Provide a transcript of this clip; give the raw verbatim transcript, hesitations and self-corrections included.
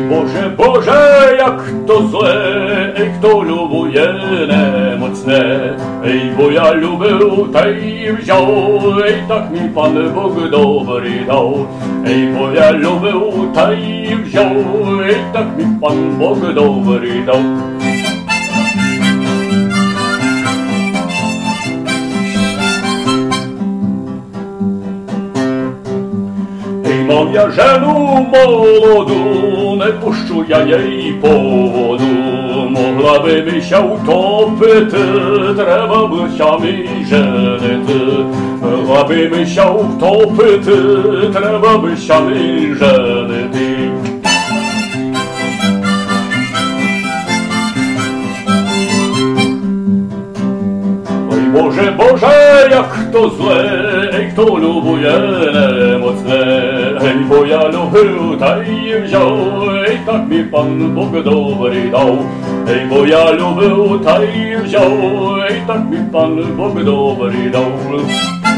Boże, Boże, jak to złe, ej, kto lubuje nemocne, ej, bo ja lubił, tej wziął, ej, tak mi Pan Bóg dobry dał. Ej, bo ja lubił, tej wziął, ej, tak mi Pan Bóg dobry dał. Mam ja żenu młodu, nie puszczu ja jej powodu. Mogłaby mi się utopić, trzeba by się mi żenić. Mogłaby mi się utopić, trzeba by się mi żenić. Boże, Boże, jak to złe, ej, kto lubuje nemocne, ej, bo ja lubił, tej wziął, ej, tak mi Pan Bóg dobry dał. Ej, bo ja lubił, tej wziął, ej, tak mi Pan Bóg dobry dał.